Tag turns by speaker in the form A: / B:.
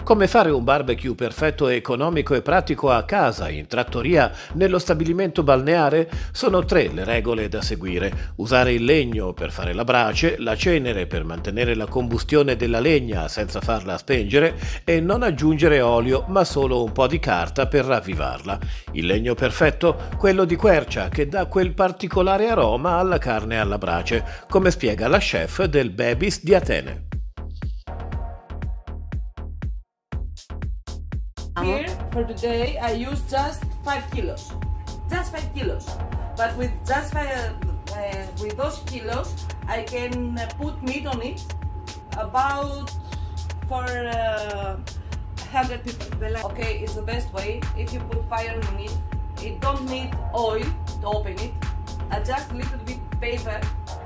A: Come fare un barbecue perfetto, economico e pratico a casa, in trattoria, nello stabilimento balneare? Sono 3 le regole da seguire. Usare il legno per fare la brace, la cenere per mantenere la combustione della legna senza farla spengere e non aggiungere olio ma solo un po' di carta per ravvivarla. Il legno perfetto? Quello di quercia che dà quel particolare aroma alla carne e alla brace, come spiega la chef del Bebis di Atene.
B: Here for today I use just 5 kilos. Just 5 kilos. But with just with those kilos I can put meat on it about for 100 people. Okay, it's the best way. If you put fire on it, it don't need oil to open it. Just a little bit paper